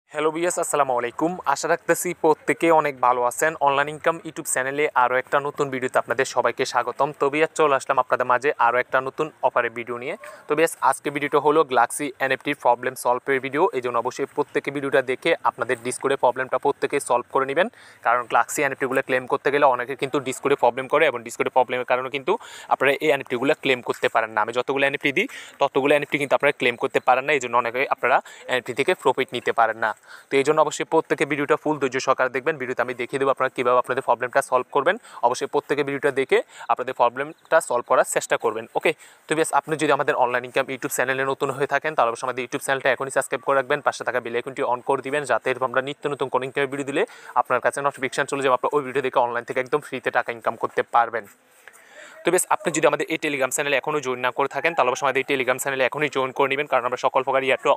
Hello বিয়াস, আসসালামু আলাইকুম। আশা রাখতেছি প্রত্যেকে অনেক ভালো আছেন। অনলাইন ইনকাম ইউটিউব চ্যানেলে আরও একটা নতুন ভিডিওতে আপনাদের সবাইকে স্বাগতম। তো বিয়াস, চলে আসলাম আপনাদের মাঝে আরও একটা নতুন অফারের ভিডিও নিয়ে। তো বিয়াস, আজকে ভিডিওটা হলো গ্লাক্সি এনএফটির প্রবলেম সলভের ভিডিও। এই জন্য অবশ্যই প্রত্যেকে ভিডিওটা দেখে আপনাদের ডিসকোডের প্রবলেমটা প্রত্যেকে সলভ করে নেবেন। কারণ গ্লাক্সি এনএফটিগুলো ক্লেম করতে গেলে অনেকে কিন্তু ডিসকোডে প্রবলেম করে এবং ডিসকোডে প্রবলেমের কারণে কিন্তু আপনারা এই এনএফটিগুলো ক্লেম করতে পারেন না। আমি যতগুলো এনএফটি দিই ততগুলো এনএফটি কিন্তু আপনারা ক্লেম করতে পারেন না। এই জন্য অনেকে আপনারা এনএফটি থেকে প্রফিট নিতে পারেন না। তো এই জন্য অবশ্যই প্রত্যেকে ভিডিওটা ফুল ধৈর্য সহকারে দেখবেন। ভিডিওতে আমি দেখিয়ে দেবো আপনারা কীভাবে আপনাদের প্রবলেমটা সলভ করবেন। অবশ্যই প্রত্যেকে ভিডিওটা দেখে আপনাদের প্রবলেমটা সলভ করার চেষ্টা করবেন। ওকে, তো বেশ, আপনি যদি আমাদের অনলাইন ইনকাম ইউটিউব চ্যানেলে নতুন হয়ে থাকেন তাহলে অবশ্যই আমাদের ইউটিউব চ্যানেলটা এখনই সাবস্ক্রাইব করে রাখবেন। পাশে থাকা বেল আইকনটি অন করে দিবেন, যাতে আমরা নিত্য নতুন কোনো ইনকামের ভিডিও দিলে আপনার কাছে নোটিফিকেশন চলে যাবে। আপনার ওই ভিডিও দেখে অনলাইন থেকে একদম ফ্রিতে টাকা ইনকাম করতে পারবেন। তো বেশ, আপনি যদি আমাদের এই টেলিগ্রাম চ্যানেলে এখনও জয়েন না করে থাকেন তাহলে অবশ্যই আমাদের এই টেলিগ্রাম চ্যানেলে এখনই জয়েন করে নেবেন। কারণ আমরা সকল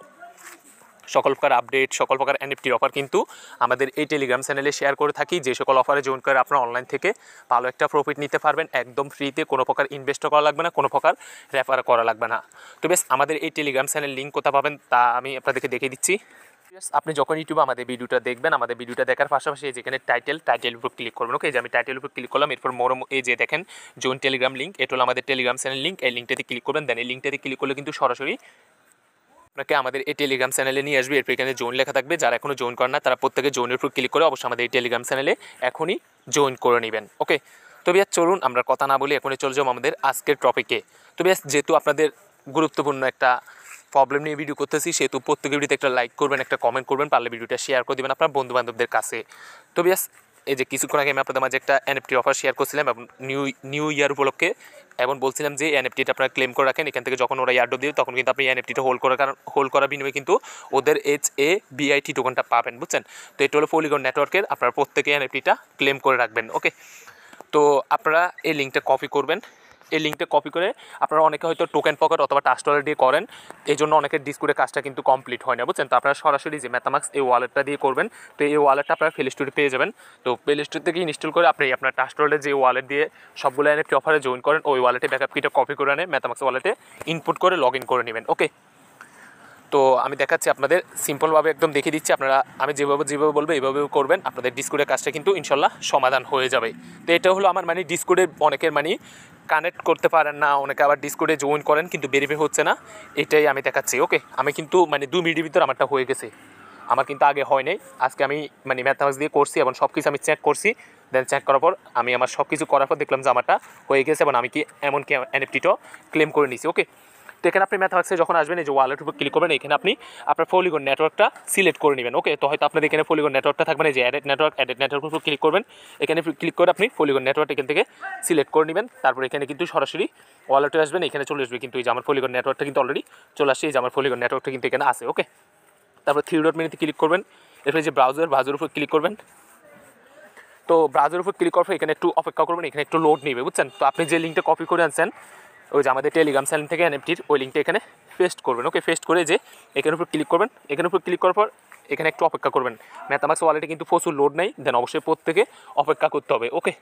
প্রকার আপডেট, সকল প্রকার এনএফটির অফার কিন্তু আমাদের এই টেলিগ্রাম চ্যানেলে শেয়ার করে থাকি। যে সকল অফারে জয়েন করে আপনারা অনলাইন থেকে ভালো একটা প্রফিট নিতে পারবেন একদম ফ্রিতে। কোনো প্রকার ইনভেস্ট করা লাগবে না, কোনো প্রকার রেফার করা লাগবে না। তো বেশ, আমাদের এই টেলিগ্রাম চ্যানেল লিঙ্ক কোথায় পাবেন তা আমি আপনাদেরকে দেখিয়ে দিচ্ছি। আপনি যখন ইউটিউবে আমাদের ভিডিওটা দেখবেন, আমাদের ভিডিওটা দেখার পাশাপাশি যেখানে টাইটেল উপর ক্লিক করবেন। ওকে, যে আমি টাইটেল উপর ক্লিক করলাম, এরপর এই যে দেখেন জয়েন টেলিগ্রাম লিঙ্ক, এটা হলো আমাদের টেলিগ্রাম চ্যানেল লিঙ্ক। এই লিঙ্কটাতে ক্লিক করবেন। দেন এই লিঙ্কটাতে ক্লিক করলে কিন্তু সরাসরি আপনাকে আমাদের এই টেলিগ্রাম চ্যানেলে নিয়ে আসবে। এরপর এখানে জয়েন লেখা থাকবে। যারা এখনও জয়েন করেন না তারা প্রত্যেকে জয়েনের উপর ক্লিক করে অবশ্যই আমাদের এই টেলিগ্রাম চ্যানেলে এখনই জয়েন করে নেবেন। ওকে, তো বিয়াস, চলুন আমরা কথা না বলি এখনই চলে যাবো আমাদের আজকের টপিকে। তো বিয়াস, যেহেতু আপনাদের গুরুত্বপূর্ণ একটা প্রবলেম নিয়ে ভিডিও করতেছি, সেহেতু প্রত্যেক ভিডিওতে একটা লাইক করবেন, একটা কমেন্ট করবেন, পারলে ভিডিওটা শেয়ার করে দেবেন আপনার বন্ধুবান্ধবদের কাছে। তো বিয়াস, এই যে কিছুক্ষণ আগে আমি আপনাদের মাঝে একটা এনএফটি অফার শেয়ার করছিলাম এবং নিউ ইয়ার উপলক্ষে, এবং বলছিলাম যে এনএফটিটা আপনারা ক্লেম করে রাখেন। এখান থেকে যখন ওরা ইয়ারড্রপ দিবে তখন কিন্তু আপনি এনএফটিটা হোল্ড করার বিনিময়ে কিন্তু ওদের HABIT টোকনটা পাবেন, বুঝছেন। তো এটা হলো পলিগন নেটওয়ার্কের, আপনারা প্রত্যেকে এনএফটিটা ক্লেম করে রাখবেন। ওকে, তো আপনারা এই লিঙ্কটা কপি করবেন। এই লিঙ্কটা কপি করে আপনারা অনেকে হয়তো টোকেন পকেট অথবা ট্রাস্ট ওয়ালেট দিয়ে করেন, এই জন্য অনেকের ডিসকোডের কাজটা কিন্তু কমপ্লিট হয় না, বুঝছেন। তো আপনারা সরাসরি যে মেটামাক্স এই ওয়ালেটটা দিয়ে করবেন। তো এই ওয়ালেটটা আপনারা প্লে স্টোরে পেয়ে যাবেন। তো প্লে স্টোর থেকে ইনস্টল করে আপনি আপনার ট্রাস্ট ওয়ালেটে যে ওয়ালেট দিয়ে সবগুলো এনএফটি অফারে জয়েন করেন, ওই ওয়ালেটে ব্যাকআপ কিটা কপি করে আনে মেটামাক্স ওয়ালেটে ইনপুট করে লগ ইন করে নেবেন। ওকে, তো আমি দেখাচ্ছি আপনাদের সিম্পলভাবে, একদম দেখিয়ে দিচ্ছি। আপনারা আমি যেভাবে বলবো এইভাবেও করবেন, আপনাদের ডিসকোডের কাজটা কিন্তু ইনশাল্লাহ সমাধান হয়ে যাবে। তো এটা হলো আমার ডিসকোডে অনেকের কানেক্ট করতে পারেন না, অনেকে আবার ডিসকোডে জয়েন করেন কিন্তু ভেরিফাই হচ্ছে না, এটাই আমি দেখাচ্ছি। ওকে, আমি কিন্তু 2 মিনিটের ভিতর আমারটা হয়ে গেছে। আমার কিন্তু আগে হয় নাই, আজকে আমি ম্যাথমেটিক্স দিয়ে করছি এবং সব কিছু আমি চেক করছি। দেন চেক করার পর আমি আমার সব কিছু করার পর দেখলাম যে আমারটা হয়ে গেছে এবং আমি কি এমনকি এনএফটিটাও ক্লেম করে নিয়েছি। ওকে, তো এখানে আপনি ম্যাথমেটিক্সে যখন আসবেন, এই যে ওয়ালেটের উপর ক্লিক করবেন, এখানে আপনি আপনার পলিগন নেটওয়ার্কটা সিলেক্ট করে নেবেন। ওকে, তো হয়তো আপনাদের এখানে পলিগন নেটওয়ার্কটা থাকবে না, যে অ্যাডেড নেটওয়ার্কের উপর ক্লিক করবেন। এখানে ক্লিক করে আপনি পলিগন নেটওয়ার্ক এখান থেকে সিলেক্ট করে নেবেন। তারপর এখানে কিন্তু সরাসরি ওয়ালেটে আসবেন, এখানে চলে আসবে কিন্তু এই যে আমার পলিগন নেটওয়ার্কটা কিন্তু অলরেডি চলে আসছে। এই যে আমার পলিগন নেটওয়ার্কটা কিন্তু এখানে আছে। ওকে, তারপর 3 ডট মেনুতে ক্লিক করবেন। এরপরে যে ব্রাউজারের উপর ক্লিক করবেন। তো ব্রাউজারের উপর ক্লিক করার পর এখানে একটু অপেক্ষা করবেন, এখানে একটু লোড নেবে, বুঝছেন। তো আপনি যে লিঙ্কটা কপি করে আনছেন ওই যে আমাদের টেলিগ্রাম চ্যানেল থেকে এনএফটির, ওই লিঙ্কটা এখানে পেস্ট করবেন। ওকে, পেস্ট করে যে এখানের উপর ক্লিক করবেন। এখানের উপর ক্লিক করার পর এখানে একটু অপেক্ষা করবেন। মেটামাক্স ওয়ালেটে কিন্তু প্রচুর লোড নেই, দেন অবশ্যই প্রত্যেকে অপেক্ষা করতে হবে। ওকে,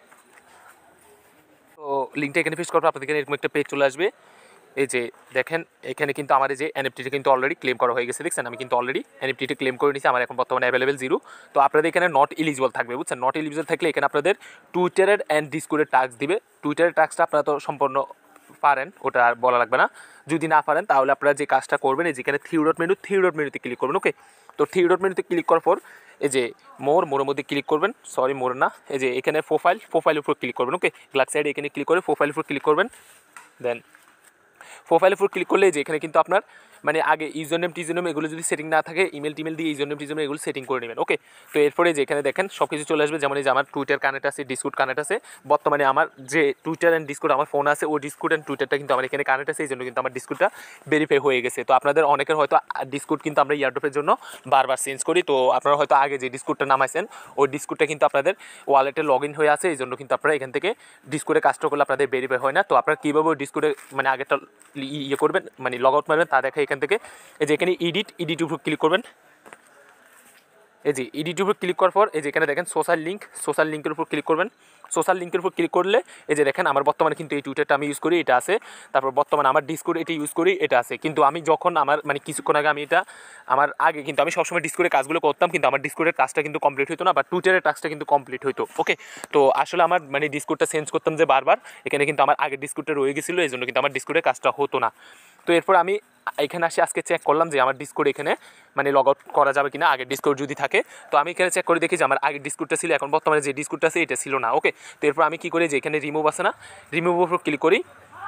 তো লিঙ্কটা এখানে পেস্ট করার পর আপনাদের এখানে এরকম একটা পেজ চলে আসবে। এই যে দেখেন, এখানে কিন্তু আমার এই যে এনএফটিটা কিন্তু অলরেডি ক্লেম করা হয়ে গেছে, দেখছেন। আমি কিন্তু অলরেডি এনএফটিটা ক্লেম করে নিয়েছি, আমার এখন বর্তমানে অ্যাভেলেবেল 0। তো আপনাদের এখানে নট এলিজিবল থাকবে, বুঝছেন। নট এলিজিবল থাকলে এখানে আপনাদের টুইটারের অ্যান্ড ডিসকোডের টাস্ক দিবে। টুইটারের টাস্কটা আপনারা তো সম্পূর্ণ পারেন, ওটা আর বলা লাগবে না। যদি না পারেন তাহলে আপনারা যে কাজটা করবেন, এই যেখানে 3 ডট মেনুতে ক্লিক করবেন। ওকে, তো 3 ডট মেনুতে ক্লিক করার পর এই যে মোরের মধ্যে ক্লিক করবেন, সরি মোর না, এই যে এখানে প্রোফাইলের উপর ক্লিক করবেন। ওকে, গ্লাক্সি সাইডে এখানে ক্লিক করে প্রোফাইলের উপর ক্লিক করবেন। দেন প্রোফাইলের উপর ক্লিক করলে যে এখানে কিন্তু আপনার আগে ইউজার নেম এগুলো যদি সেটিং না থাকে, ইমেল দিয়ে ইউজার নেম এগুলো সেটিং করে নেবেন। ওকে, তো এরপরে যে এখানে দেখেন সব কিছু চলে আসবে, যেমন এই যে আমার টুইটার কানেক্ট আছে, ডিসকোড কানেক্ট আছে। বর্তমানে আমার যে টুইটার অ্যান্ড ডিসকোড আমার ফোন আছে, ওই ডিসকোড অ্যান্ড টুইটারটা কিন্তু আমার এখানে কানেক্ট আছে, এই জন্য কিন্তু আমার ডিসকোডটা ভেরিফাই হয়ে গেছে। তো আপনাদের অনেকের হয়তো ডিসকোড কিন্তু আমরা ইয়ারড্রপের জন্য বারবার চেঞ্জ করি। তো আপনারা হয়তো আগে যে ডিসকোডটা নামাইছেন ওই ডিসকোডটা কিন্তু আপনাদের ওয়ালেটে লগ ইন হয়ে আছে, এই জন্য কিন্তু আপনারা এখান থেকে ডিসকোডে কাজটা করলে আপনাদের ভেরিফাই হয় না। তো আপনারা কীভাবে ওই ডিসকোডে আগেরটা ইয়ে করবেন, লগ আউট মারবেন, তা দেখা এখান থেকে এই যে এখানে এডিট উপর ক্লিক করবেন। এই যে এডিটের উপর ক্লিক করার পর এই যে এখানে দেখেন সোশ্যাল লিঙ্কের উপর ক্লিক করবেন। সোশ্যাল লিঙ্কের উপর ক্লিক করলে এই যে দেখেন আমার বর্তমানে কিন্তু এই টুইটারটা আমি ইউজ করি, এটা আছে। তারপর বর্তমানে আমার ডিসকর্ড এটা ইউজ করি, এটা আছে। কিন্তু আমি যখন আমার মানে কিছুক্ষণ আগে আমি এটা আমার আগে কিন্তু আমি সবসময় ডিসকর্ডের কাজগুলো করতাম, কিন্তু আমার ডিসকর্ডের কাজটা কিন্তু কমপ্লিট হতো না, বা টুইটারের কাজটা কিন্তু কমপ্লিট হতো। ওকে, তো আসলে আমার মানে ডিসকর্ডটা চেঞ্জ করতাম যে বারবার, এখানে কিন্তু আমার আগের ডিসকর্ডটা রয়ে গেছিলো, এই জন্য কিন্তু আমার ডিসকর্ডের কাজটা হতো না। তো এরপর আমি এখানে আসি আজকে চেক করলাম যে আমার ডিসকর্ড এখানে মানে লগ আউট করা যাবে কিনা, আগের ডিসকর্ড যদি থাকে। তো আমি এখানে চেক করে দেখি যে আমার আগের ডিসকর্ডটা ছিল, এখন বর্তমানে যে ডিসকর্ডটা আছে এটা ছিল না। ওকে, তো এরপর আমি কী করি যে এখানে রিমুভ আছে না, রিমুভের উপর ক্লিক করি।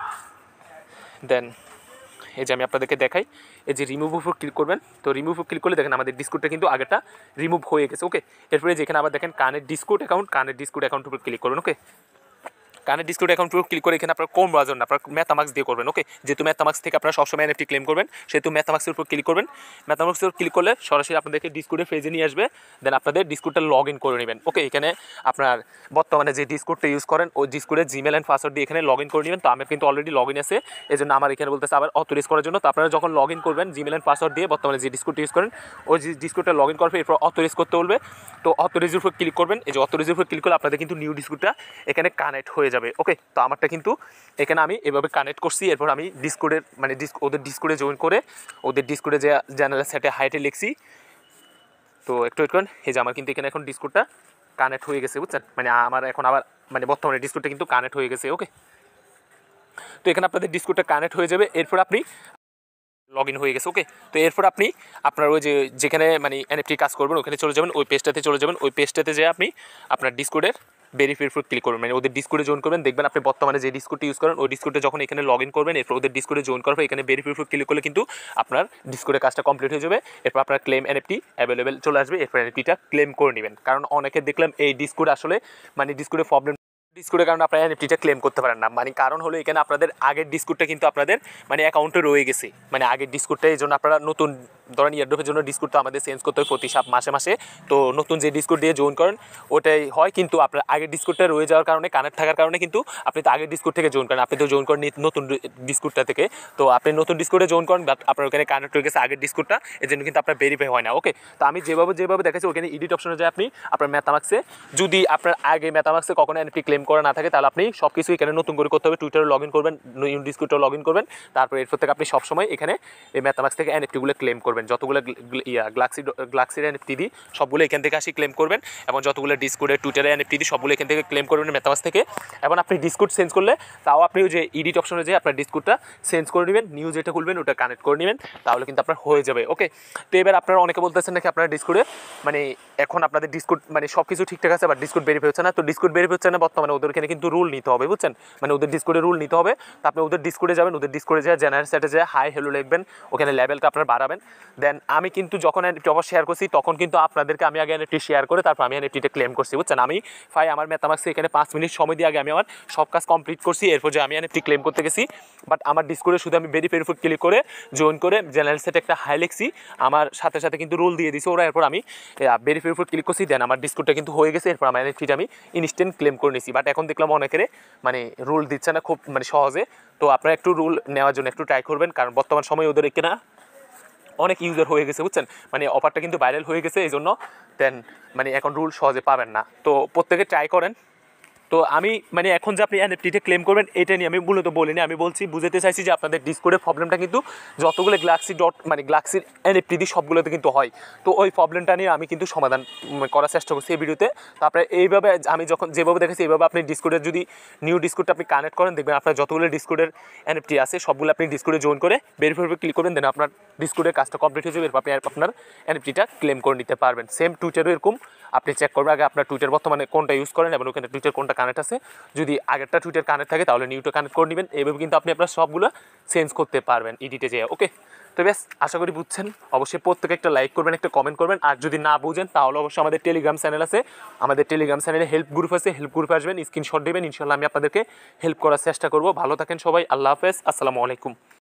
দেন এই যে আমি আপনাদেরকে দেখাই, এই যে রিমুভ উপর ক্লিক করবেন। তো রিমুভ উপর ক্লিক করলে দেখেন আমাদের ডিসকর্ডটা কিন্তু আগেটা রিমুভ হয়ে গেছে। ওকে, এরপরে যেখানে আবার দেখেন কানের ডিসকর্ড অ্যাকাউন্ট উপর ক্লিক করবেন। ওকে, কানের ডিসকর্ড অ্যাকাউন্ট ক্লিক করে এখানে আপনার কোন ব্রাউজার না আপনার মেটামাক্স দিয়ে করবেন। ওকে, যেহেতু মেটামাক্স থেকে আপনারা সবসময় এনএফটি ক্লেম করবেন, সেহেতু মেটামাক্সের উপর ক্লিক করবেন। মেটামাক্সের উপর ক্লিক করলে সরাসরি আপনাদেরকে ডিসকর্ডের পেজে নিয়ে আসবে। দেন আপনাদের ডিসকর্ডটা লগ ইন করে নেবেন। ওকে, এখানে আপনার বর্তমানে যে ডিসকর্ডটা ইউজ করেন ওই ডিসকর্ডের জিমেল অ্যান্ড পাসওয়ার্ড দিয়ে এখানে লগ ইন করে নেবেন। তো আমার কিন্তু অলরেডি লগ ইন আছে, এই জন্য আমার এখানে বলতেছে আবার অথরাইজ করার জন্য। তো আপনারা যখন লগ ইন করবেন জিমেল অ্যান্ড পাসওয়ার্ড দিয়ে বর্তমানে যে ডিসকর্ডটা ইউজ করেন ওই ডিসকর্ডটা লগ ইন করবে, এরপর অথরাইজ করতে বলবে। তো অথরাইজের উপর ক্লিক করবেন। এই যে অথরাইজের উপর ক্লিক করলে আপনাদের কিন্তু নিউ ডিসকর্ডটা এখানে কানেক্ট হয়ে যাবে। ওকে, তো আমারটা কিন্তু এখানে আমি এভাবে কানেক্ট করছি। এরপর আমি ডিসকর্ডের মানে ওদের ডিসকর্ডে জয়েন করে ওদের ডিসকর্ডে যে চ্যানেলের সাইটে হাইটে লিখছি। তো একটু এই যে আমার কিন্তু এখানে এখন ডিসকর্ডটা কানেক্ট হয়ে গেছে, বুঝছেন? মানে আমার এখন আবার মানে বর্তমানে ডিসকর্ডটা কিন্তু কানেক্ট হয়ে গেছে। ওকে, তো এখানে আপনাদের ডিসকর্ডটা কানেক্ট হয়ে যাবে। এরপর আপনি লগ ইন হয়ে গেছে। ওকে, তো এরপর আপনি আপনার ওই যে যেখানে মানে এনএফটি কাজ করবেন ওখানে চলে যাবেন, ওই পেজটাতে চলে যাবেন। ওই পেজটাতে যেয়ে আপনি আপনার ডিসকর্ডের ভেরিফাইয়ের উপর ক্লিক করবেন, মানে ওদের ডিসকর্ডে জয়েন করবেন। দেখবেন আপনি বর্তমানে যে ডিসকর্ডটা ইউজ করেন ওই ডিসকর্ডে যখন এখানে লগ ইন করবেন, এরপর ওদের ডিসকর্ডে জয়েন করবে, এখানে ভেরিফাইয়ের উপর ক্লিক করলে কিন্তু আপনার ডিসকর্ডের কাজটা কমপ্লিট হয়ে যাবে। এরপর আপনার ক্লেম এনএফটি অ্যাভেলেবেল চলে আসবে, এরপর এনএফটিটা ক্লেম করে নেবেন। কারণ অনেকে দেখলাম এই ডিসকর্ড আসলে মানে ডিসকর্ডে প্রবলেম, ডিসকর্ডের কারণে আপনারা এনএফটিটা ক্লেম করতে পারেন না। মানে কারণ হলো এখানে আপনাদের আগের ডিসকর্ডটা কিন্তু আপনাদের মানে অ্যাকাউন্টে রয়ে গেছে, মানে আগের ডিসকর্ডটা, এই জন্য আপনারা নতুন ধরেন ইয়ারড্রপের জন্য ডিসকর্ড তো আমাদের চেঞ্জ করতে হয় প্রতি মাসে। তো নতুন যে ডিসকর্ড দিয়ে জয়েন করেন ওটাই হয়, কিন্তু আপনার আগের ডিসকর্ডটা রয়ে যাওয়ার কারণে কানেক্ট থাকার কারণে কিন্তু আপনি তো আগের ডিসকর্ড থেকে জয়েন করেন, আপনি তো জয়েন করেন নতুন ডিসকর্ডটা থেকে। তো আপনি নতুন ডিসকর্ডে জয়েন করেন, বাট আপনার ওখানে কানেক্ট হয়ে গেছে আগের ডিসকর্ডটা, এর জন্য কিন্তু আপনার ভেরিফাই হয় না। ওকে, তো আমি যেভাবে দেখাচ্ছি ওখানে এডিট অপশনে যায় আপনি আপনার মেটামাক্সে, যদি আপনার আগে মেটামাক্সে কখনো এনএফটি ক্লেম করা না থাকে তাহলে আপনি সব কিছু এখানে নতুন করে করতে হবে। টুইটারে লগ ইন করবেন, নিউ ডিসকর্ডে লগ ইন করবেন, তারপর এরপর থেকে আপনি সবসময় এখানে এই মেটামাক্স থেকে এনএফটিগুলো ক্লেম করবেন। যতগুলো গ্লাক্সির এনএফটি দিই সবগুলো এখান থেকে আসি ক্লেম করবেন, এবং যতগুলো ডিসকর্ডে টুইটারে এনএফটি দিই সবগুলো এখান থেকে ক্লেম করবেন মেটামাক্স থেকে। এবং আপনি ডিসকর্ড চেঞ্জ করলে তাও আপনি ওই যে এডিট অপশনে যে আপনার ডিসকর্ডটা চেঞ্জ করে নেবেন, নিউ যেটা খুলবেন ওটা কানেক্ট করে নেবেন, তাহলে কিন্তু আপনার হয়ে যাবে। ওকে, তো এবার আপনারা অনেকে বলতেছেন নাকি আপনার ডিসকর্ডে মানে এখন আপনাদের ডিসকর্ড মানে সব কিছু ঠিকঠাক আছে, বাট ডিসকর্ড ভেরিফাই হচ্ছে না। তো ডিসকর্ড ভেরিফাই হচ্ছে না বর্তমানে ওদের এখানে কিন্তু রুল নিতে হবে, বুঝছেন? মানে ওদের ডিসকর্ডে রুল নিতে হবে। তো আপনি ওদের ডিসকর্ডে যাবেন, ওদের ডিসকর্ডে যায় জেনারেল সেটে যায় হাই হ্যালো লিখবেন, ওখানে লেভেলটা আপনার বাড়াবেন। দেন আমি কিন্তু যখন এনএফটি অফার শেয়ার করছি তখন কিন্তু আপনাদেরকে আমি আগে এনএফটি শেয়ার করে তারপর আমি এনএফটিটা ক্লেম করছি, বুঝছেন? আমি আমার মেটামাক্সে এখানে 5 মিনিট সময় দিয়ে আগে আমি আমার সব কাজ কমপ্লিট করছি, এরপর যে আমি এনএফটি ক্লেম করতে গেছি। বাট আমার ডিসকর্ডে শুধু আমি ভেরিফাইয়ের উপর ক্লিক করে জয়েন করে জেনারেল সেটে একটা হাই লিখছি, আমার সাথে কিন্তু রুল দিয়ে দিছি ওরা। এরপর আমি ভেরিফাইয়ের উপর ক্লিক করছি, দেন আমার ডিসকর্ডটা কিন্তু হয়ে গেছে। এরপর আমার এনএফটিটা আমি ইনস্ট্যান্ট ক্লেম করে নিয়েছি। বাট এখন দেখলাম অনেকের মানে রুল দিচ্ছে না খুব মানে সহজে। তো আপনারা একটু রুল নেওয়ার জন্য একটু ট্রাই করবেন, কারণ বর্তমান সময়ে ওদের কিনা অনেক ইউজার হয়ে গেছে, বুঝছেন? মানে অফারটা কিন্তু ভাইরাল হয়ে গেছে, এই জন্য দেন মানে এখন রুল সহজে পাবেন না। তো প্রত্যেকে ট্রাই করেন। তো আমি মানে এখন যে আপনি এনএফটিটা ক্লেম করবেন এটা নিয়ে আমি মূলত বলিনি, আমি বলছি বুঝাতে চাইছি যে আপনাদের ডিসকর্ডের প্রবলেমটা কিন্তু যতগুলো গ্লাক্সির এনএফটি দিই সবগুলোতে কিন্তু হয়। তো ওই প্রবলেমটা নিয়ে আমি কিন্তু সমাধান করার চেষ্টা করছি এই ভিডিওতে। তারপরে এইভাবে আমি যখন যেভাবে দেখেছি এইভাবে আপনি ডিসকর্ডের যদি নিউ ডিসকর্ডটা আপনি কানেক্ট করেন, দেখবেন আপনার যতগুলো ডিসকর্ডের এনএফটি আছে সবগুলো আপনি ডিসকর্ডে জয়েন করে ভেরিফাইয়ে ক্লিক করবেন, দেন আপনার ডিসকর্ডের কাজটা কমপ্লিট হয়ে যাবে, এরপর আপনি আপনার এনএফটিটা ক্লেম করে নিতে পারবেন। সেম টুইটারও এরকম আপনি চেক করবেন আগে আপনার টুইটার বর্তমানে কোনটা ইউজ করেন এবং ওখানে টুইটার কোনটা কানেক্ট আছে। যদি আগেরটা টুইটার কানেক্ট থাকে তাহলে নিউটা কানেক্ট করে নেবেন। এইভাবে কিন্তু আপনি আপনার সবগুলো চেঞ্জ করতে পারবেন এডিটে যেয়ে। ওকে, তো বেশ আশা করি বুঝছেন। অবশ্যই প্রত্যেকে একটা লাইক করবেন, একটা কমেন্ট করবেন, আর যদি না বুঝেন তাহলে অবশ্যই আমাদের টেলিগ্রাম চ্যানেল আছে, আমাদের টেলিগ্রাম চ্যানেলে হেল্প গ্রুপ আছে, হেল্প গ্রুপে আসবেন, স্ক্রিনশট দেবেন, ইনশাল্লাহ আমি আপনাদেরকে হেল্প করার চেষ্টা করব। ভালো থাকেন সবাই, আল্লাহ হাফেজ, আসসালামু আলাইকুম।